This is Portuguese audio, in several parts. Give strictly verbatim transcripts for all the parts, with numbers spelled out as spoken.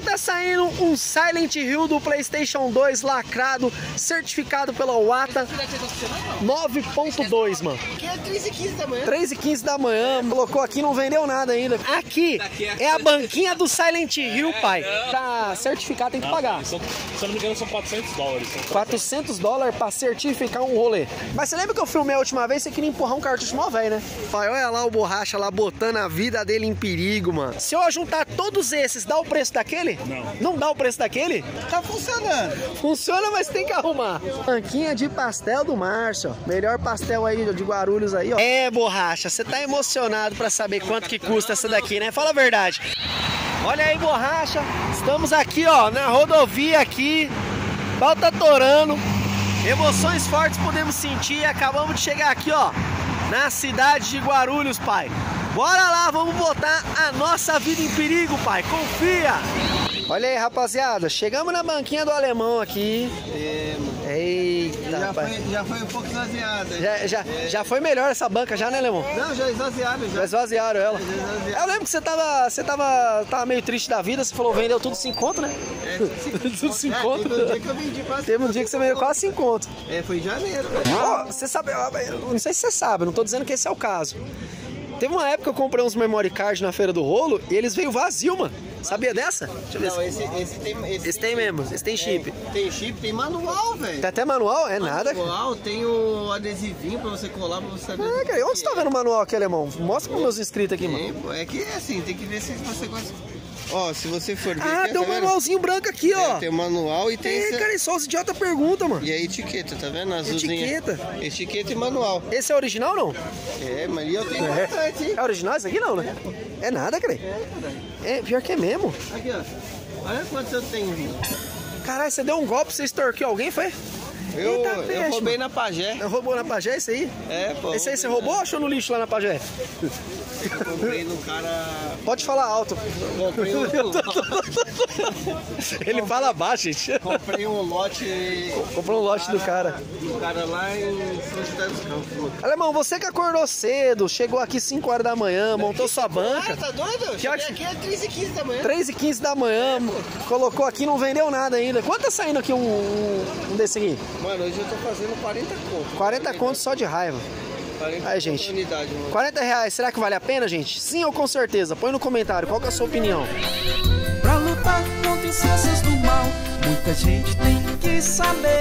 tá saindo um Silent Hill do PlayStation dois lacrado, certificado pela Wata, nove ponto dois, mano. Aqui é três e quinze da manhã. três e quinze da manhã, colocou aqui, não vendeu nada ainda. Aqui é a banquinha do Silent Hill, pai. Tá certificado, tem que pagar. Se eu não me engano, são quatrocentos dólares. quatrocentos dólares pra certificar um rolê. Mas você lembra que eu filmei a última vez? Você queria empurrar um cartucho mó velho, né? Pai, olha lá o Borracha lá botando a vida dele em perigo, mano. Se eu juntar todos esses, dá o preço daquele? Não. Não dá o preço daquele? Tá funcionando. Funciona, mas tem que arrumar. Banquinha de pastel do Márcio. Melhor pastel aí de Guarulhos aí, ó. É, Borracha, você tá emocionado pra saber quanto que custa essa daqui, né? Fala a verdade. Olha aí, Borracha. Estamos aqui, ó, na rodovia aqui. O pau tá torando. Emoções fortes podemos sentir. Acabamos de chegar aqui, ó, na cidade de Guarulhos, pai. Bora lá, vamos botar a nossa vida em perigo, pai. Confia. Olha aí, rapaziada. Chegamos na banquinha do alemão aqui. É, Eita, já, pai. foi, já foi um pouco esvaziada. Já, já, é. já foi melhor essa banca já, né, alemão? Não, já esvaziaram. Já, já esvaziaram ela. Já esvaziaram. Eu lembro que você tava, você tava, tava meio triste da vida. Você falou, vendeu tudo cinco conto, né? É, tudo cinco é, conto. Teve um dia que eu vendi quase Teve um dia que você vendeu quase cinco conto. É, foi em janeiro. Ó, você sabe, eu não sei se você sabe, eu não tô dizendo que esse é o caso. Teve uma época que eu comprei uns memory card na Feira do Rolo e eles veio vazio, mano. Sabia dessa? Deixa eu ver. Não, esse, esse tem... Esse, esse tem mesmo, esse tem chip. É, tem chip, tem manual, velho. Tem até manual? É nada. Manual, tem o adesivinho pra você colar, pra você saber. Ah, cara, onde você tá vendo o manual aqui, alemão? Mostra pros meus inscritos aqui, mano. Tem, pô, é que é assim, tem que ver se você gosta. Ó, se você for ver... Ah, aqui, tem um tá manualzinho branco aqui, ó. É, tem o manual e tem... É, esse... cara, e só os idiotas perguntam, mano. E a etiqueta, tá vendo? Azulzinha. Etiqueta. Etiqueta e manual. Esse é original ou não? É, mas eu tenho É. bastante, hein? É original isso aqui não, né? É nada, cara. É, pior que é mesmo. Aqui, ó. Olha quantos eu tenho, viu? Caralho, você deu um golpe, você extorquiu alguém, foi? Eu, Eita, eu peixe, roubei mano. na Pajé. Eu roubou na Pajé esse aí? É, pô. Esse aí você roubou ou achou no lixo lá na Pajé? Eu comprei no cara... Pode falar alto. Comprei um... Ele fala baixo, gente. comprei um lote... Comprou um lote do cara. Do cara lá em São José dos Campos. Alemão, você que acordou cedo, chegou aqui cinco horas da manhã, montou sua banca. Ah, tá doido? Que hora que- Aqui é três e quinze da manhã. três e quinze da manhã, colocou aqui, não vendeu nada ainda. Quanto tá saindo aqui um, um, um desse aqui? Mano, hoje eu tô fazendo quarenta conto. quarenta contos só de raiva. quarenta Aí, conto gente. a unidade, mano. quarenta reais, será que vale a pena, gente? Sim ou com certeza? Põe no comentário, qual que é a sua opinião? Pra lutar contra as forças do mal, muita gente tem que saber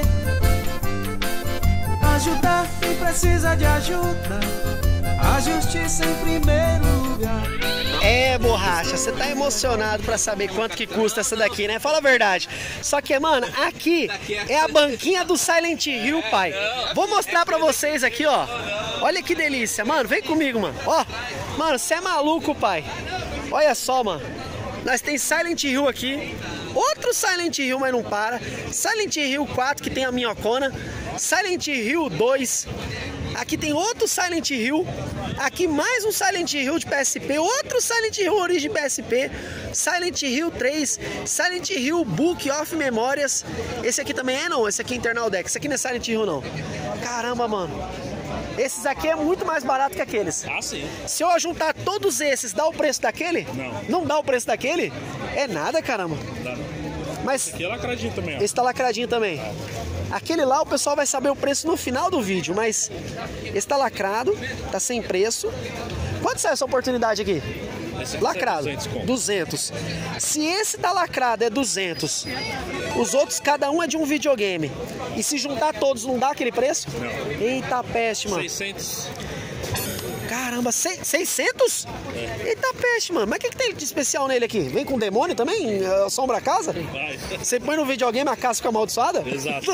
ajudar quem precisa de ajuda, a justiça em primeiro lugar. É, Borracha, você tá emocionado pra saber quanto que custa essa daqui, né? Fala a verdade. Só que, mano, aqui é a banquinha do Silent Hill, pai. Vou mostrar pra vocês aqui, ó. Olha que delícia, mano. Vem comigo, mano. Ó, mano, você é maluco, pai. Olha só, mano. Nós tem Silent Hill aqui. Outro Silent Hill, mas não para. Silent Hill quatro, que tem a minhocona. Silent Hill dois. Aqui tem outro Silent Hill. Aqui mais um Silent Hill de P S P. Outro Silent Hill origem P S P. Silent Hill três. Silent Hill Book of Memórias. Esse aqui também é não. Esse aqui é Internal Deck. Esse aqui não é Silent Hill não. Caramba, mano. Esses aqui é muito mais barato que aqueles. Ah, sim. Se eu juntar todos esses, dá o preço daquele? Não. Não dá o preço daquele? É nada, caramba. Dá não. Mas Aqui é lacradinho também, ó. esse tá lacradinho também. Aquele lá o pessoal vai saber o preço no final do vídeo, mas esse tá lacrado, tá sem preço. Quanto sai essa oportunidade aqui? Esse aqui Lacrado, é duzentos conto. duzentos. Se esse tá lacrado é duzentos, os outros cada um é de um videogame. E se juntar todos não dá aquele preço? Não. Eita peste, mano. seiscentos. Caramba, sei- seiscentos? Eita peste, mano. Mas o que, que tem de especial nele aqui? Vem com demônio também? Assombra a casa? Vai. Você põe no videogame a casa fica amaldiçoada? Exato.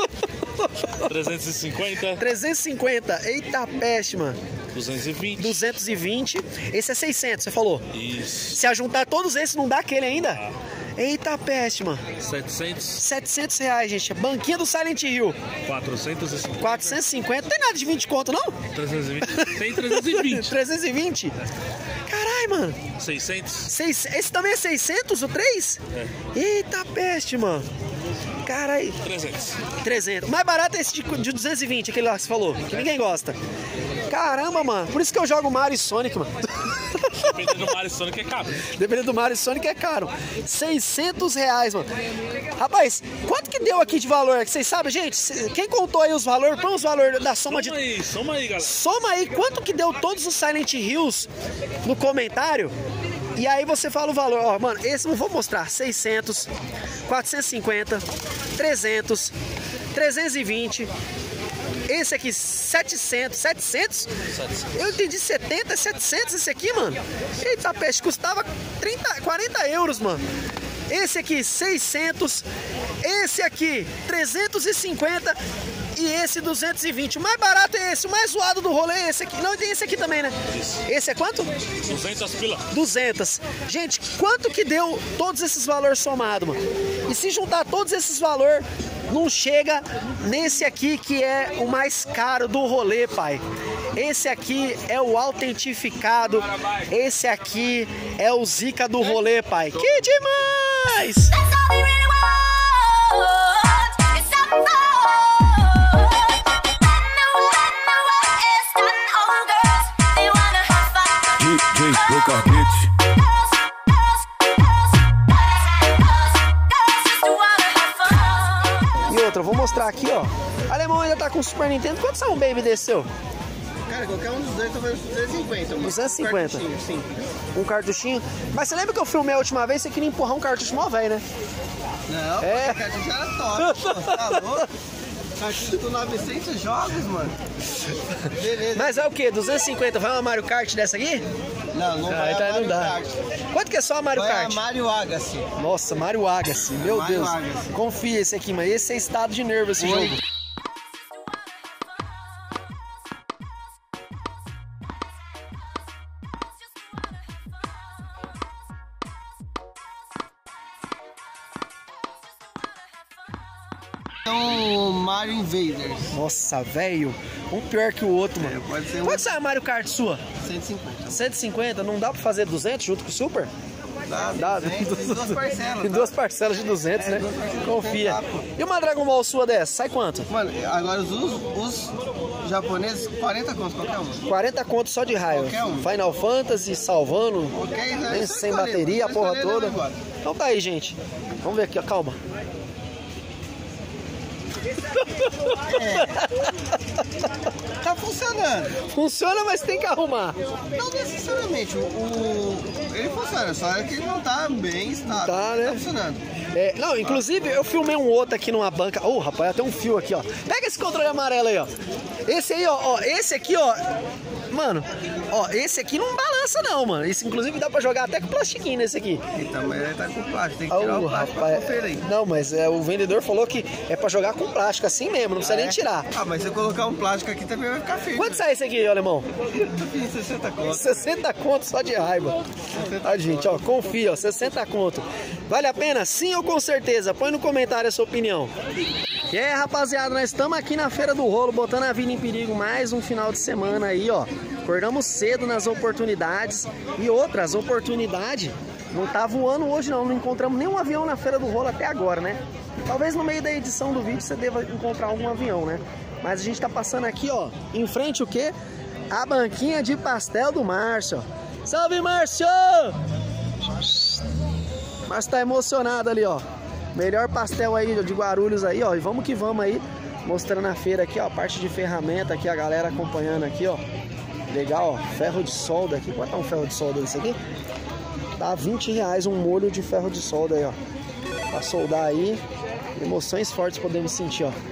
trezentos e cinquenta. trezentos e cinquenta. Eita peste, mano. duzentos e vinte. duzentos e vinte. Esse é seiscentos, você falou. Isso. Se a juntar todos esses, não dá aquele ainda? Eita peste, mano. setecentos. setecentos reais, gente. Banquinha do Silent Hill. quatrocentos e cinquenta. quatrocentos e cinquenta. Não tem nada de vinte conto, não? trezentos e vinte. Tem trezentos e vinte. trezentos e vinte? Caralho, mano. seiscentos. Seis... Esse também é seiscentos, o três? É. Eita peste, mano. Caralho. trezentos. trezentos. Mais barato é esse de, de duzentos e vinte, aquele lá que você falou, que ninguém gosta. Caramba, mano. Por isso que eu jogo Mario e Sonic, mano. Dependendo do Mario Sonic é caro. Dependendo do Mario e Sonic é caro. seiscentos reais, mano. Rapaz, quanto que deu aqui de valor? Vocês sabem, gente? Quem contou aí os valores? Põe os valores da soma de... Soma aí, soma aí, galera. Soma aí quanto que deu todos os Silent Hills no comentário. E aí você fala o valor. Ó, mano, esse eu vou mostrar. seiscentos, quatrocentos e cinquenta, trezentos, trezentos e vinte... Esse aqui, setecentos. setecentos? Eu entendi setenta, setecentos esse aqui, mano. Eita, peste, custava trinta, quarenta euros, mano. Esse aqui, seiscentos. Esse aqui, trezentos e cinquenta. E esse, duzentos e vinte. O mais barato é esse. O mais zoado do rolê é esse aqui. Não, tem esse aqui também, né? Esse é quanto? duzentas pila. duzentas. Gente, quanto que deu todos esses valores somados, mano? E se juntar todos esses valores, não chega nesse aqui que é o mais caro do rolê, pai. Esse aqui é o autentificado. Esse aqui é o zica do rolê, pai. Que demais! E outra, eu vou mostrar aqui, ó. O alemão ainda tá com o Super Nintendo. Quanto são um baby desse seu? Cara, qualquer um dos dois talvez duzentos e cinquenta. duzentos e cinquenta? Um sim. Um cartuchinho? Mas você lembra que eu filmei a última vez? Você queria empurrar um cartucho mó velho, né? Não, É. é. O cartucho era top, pô, tá louco? Cartucho com novecentos jogos, mano. Beleza. Mas é o que? duzentos e cinquenta? Vai uma Mario Kart dessa aqui? Não, não vai Ah, a então Mario não dá. Kart. Quanto que é só a Mario Vai Kart? a Mario Agassi. Nossa, Mario Agassi, meu Mario Deus. Agassi. Confia esse aqui, mas esse é estado de nervo esse Oi. jogo. Então, Mario Invaders. Nossa, velho. Um pior que o outro, mano. pode ser um- Quanto sai a Mario Kart sua? cento e cinquenta. cento e cinquenta? Não dá pra fazer duzentos junto com o Super? Dá, Dá, duzentos, em duas parcelas. Em tá? duas parcelas de duzentos, É, né? duas parcelas de Confia. duzentos, tá, pô. E uma Dragon Ball sua dessa? Sai quanto? Mano, agora os, os japoneses, quarenta contos qualquer um. quarenta contos só de raio. Qualquer um. Final Fantasy, salvando, Ok, né? nem Só sem escolher, bateria, a só porra escolher, toda. leva embora. Então tá aí, gente. Vamos ver aqui, ó. Calma. Tá funcionando. Funciona, mas tem que arrumar. Não necessariamente. O, o- ele funciona, só é que ele não tá bem estável. Tá, né? Tá funcionando. É, não, inclusive eu filmei um outro aqui numa banca. Ô, oh, rapaz, tem um fio aqui, ó. Pega esse controle amarelo aí, ó. Esse aí, ó, ó. Esse aqui, ó. Mano, ó, esse aqui não balança não, mano. Esse inclusive dá pra jogar até com plastiquinho nesse aqui. Então, mas ele tá com plástico, tem que tirar Ô, o plástico rapaz. pra conferir. Não, mas é, o vendedor falou que é pra jogar com plástico, assim mesmo, não precisa Ah, nem é? tirar. Ah, mas se eu colocar um plástico aqui também vai ficar feio. Quanto sai esse aqui, alemão? sessenta contos. sessenta conto só de raiva. A gente, ó, confia, ó, sessenta conto. Vale a pena? Sim ou com certeza? Põe no comentário a sua opinião. E aí, rapaziada, nós estamos aqui na Feira do Rolo, botando a vida em perigo mais um final de semana aí, ó. Acordamos cedo nas oportunidades. E outras oportunidades não tá voando hoje não, não encontramos nenhum avião na Feira do Rolo até agora, né? Talvez no meio da edição do vídeo você deva encontrar algum avião, né? Mas a gente tá passando aqui, ó, em frente o quê? A banquinha de pastel do Márcio. Salve, Márcio! Márcio tá emocionado ali, ó. Melhor pastel aí de Guarulhos aí, ó. E vamos que vamos aí, mostrando a feira aqui, ó. Parte de ferramenta aqui, a galera acompanhando aqui, ó. Legal, ó. Ferro de solda aqui. Quanto tá um ferro de solda isso aqui? Tá vinte reais um molho de ferro de solda aí, ó. Pra soldar aí. Emoções fortes podemos sentir, ó.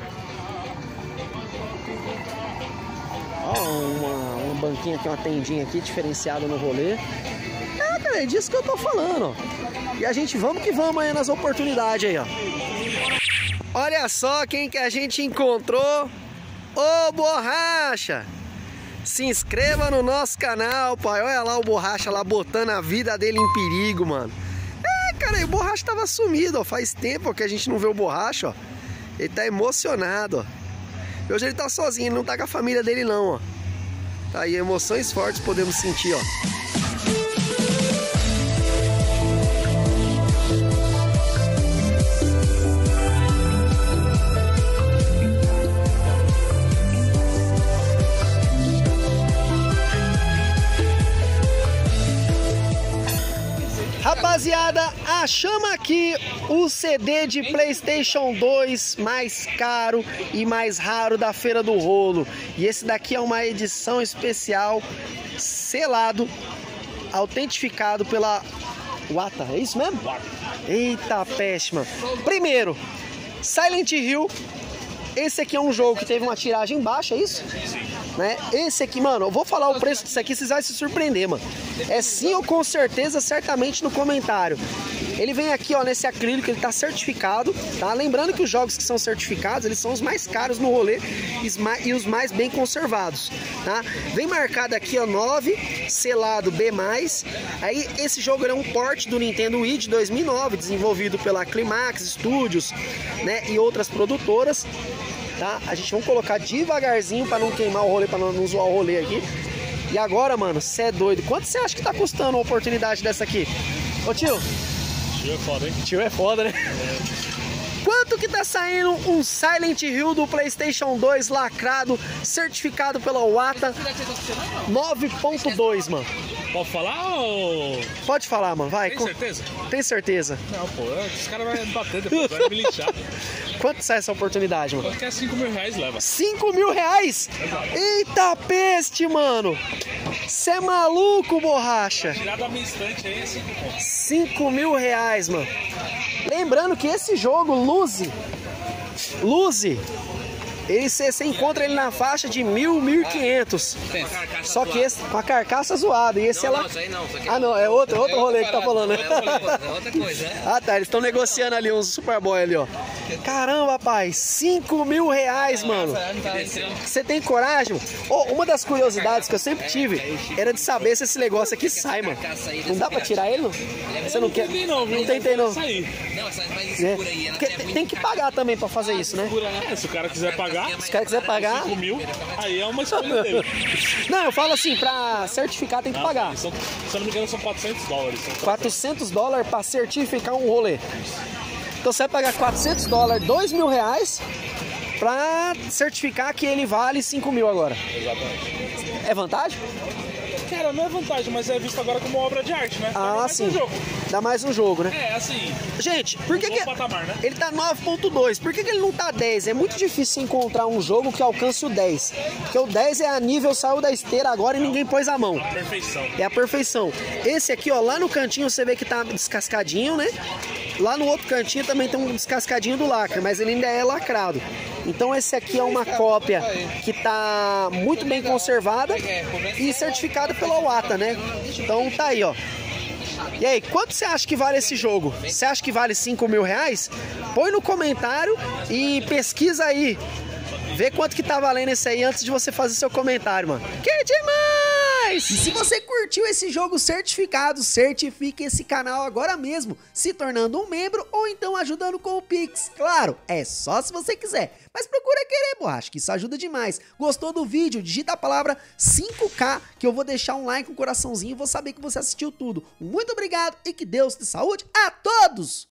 Ó, uma, uma banquinha aqui, uma tendinha aqui, diferenciada no rolê. É, cara, é disso que eu tô falando, ó. E a gente, vamos que vamos aí nas oportunidades aí, ó. Olha só quem que a gente encontrou. Ô, Borracha! Se inscreva no nosso canal, pai. Olha lá o Borracha lá botando a vida dele em perigo, mano. É, cara, e o Borracha tava sumido, ó. Faz tempo que a gente não vê o Borracha, ó. Ele tá emocionado, ó. E hoje ele tá sozinho, ele não tá com a família dele não, ó. Tá aí, emoções fortes podemos sentir, ó. rapaziada, achamos aqui o C D de PlayStation dois mais caro e mais raro da Feira do Rolo. E esse daqui é uma edição especial, selado, autentificado pela Wata, é isso mesmo? Eita peste, mano. Primeiro, Silent Hill. Esse aqui é um jogo que teve uma tiragem baixa, é isso? Né? Esse aqui, mano, eu vou falar o preço disso aqui, vocês vão se surpreender, mano. É sim ou com certeza, certamente no comentário. Ele vem aqui, ó, nesse acrílico, ele tá certificado, tá? Lembrando que os jogos que são certificados, eles são os mais caros no rolê e os mais bem conservados, tá? Vem marcado aqui, ó, nove, selado B mais. Aí, esse jogo é um port do Nintendo Wii de dois mil e nove, desenvolvido pela Climax Studios, né, e outras produtoras. Tá? A gente vai colocar devagarzinho pra não queimar o rolê, pra não, não zoar o rolê aqui. E agora, mano, cê é doido. Quanto você acha que tá custando uma oportunidade dessa aqui? Ô tio. Tio é foda, hein? Tio é foda, né? É. Quanto que tá saindo um Silent Hill do PlayStation dois lacrado, certificado pela Wata nove ponto dois, mano? Pode falar ou... Pode falar, mano, vai. Tem certeza? Tem certeza. Não, pô, os caras vão me bater depois, vai me linchar. Quanto sai essa oportunidade, mano? Qualquer cinco mil reais leva. cinco mil reais? Eita peste, mano! Cê é maluco, borracha? Tirar da minha estante aí é cinco pontos. cinco mil reais, mano. Lembrando que esse jogo, Luzi, Luzi, ele você encontra ele na faixa de mil, mil e quinhentos. Só que esse com a carcaça zoada. E esse não, é lá. Não, isso aí não, isso aqui ah, não, é outro, é outro é rolê que tá falando, né? É outra coisa, é outra coisa, né? Ah, tá, eles estão negociando ali uns Superboy ali, ó. Caramba, rapaz, cinco mil reais, mano. Você tem coragem? Mano? Oh, uma das curiosidades que eu sempre tive era de saber se esse negócio aqui sai, mano. Não dá pra tirar ele, não? Você não quer? Não, não tentei, não. Não, essa mais É. escura aí, ela Porque é muito... tem que pagar também pra fazer isso, né? É, se o cara quiser pagar, Se o cara quiser pagar. cinco mil, aí é uma escolha dele. Não, eu falo assim, pra certificar tem que pagar. São, se eu não me engano, são quatrocentos dólares. São quatrocentos dólares pra certificar um rolê. Então você vai pagar quatrocentos dólares, dois mil reais pra certificar que ele vale cinco mil agora. Exatamente. É vantagem? Cara, não é vantagem, mas é visto agora como obra de arte, né? Ah, mais sim. um jogo. Dá mais um jogo, né? É, assim, Gente, por que um que... bom patamar, né? Ele tá nove ponto dois, por que que ele não tá dez? É muito difícil encontrar um jogo que alcance o dez. Porque o dez é a nível, saiu da esteira agora e ninguém pôs a mão. Perfeição. É a perfeição. Esse aqui, ó, lá no cantinho você vê que tá descascadinho, né? Lá no outro cantinho também tem um descascadinho do lacre, mas ele ainda é lacrado. Então esse aqui é uma cópia que tá muito bem conservada e certificada pela Wata, né? Então tá aí, ó. E aí, quanto você acha que vale esse jogo? Você acha que vale cinco mil reais? Põe no comentário e pesquisa aí. Vê quanto que tá valendo esse aí antes de você fazer seu comentário, mano. Que demais! E se você curtiu esse jogo certificado, certifique esse canal agora mesmo, se tornando um membro ou então ajudando com o Pix. Claro, é só se você quiser, mas procura querer, borracha, que isso ajuda demais. Gostou do vídeo? Digita a palavra cinco K, que eu vou deixar um like, um coraçãozinho e vou saber que você assistiu tudo. Muito obrigado e que Deus te saúde a todos!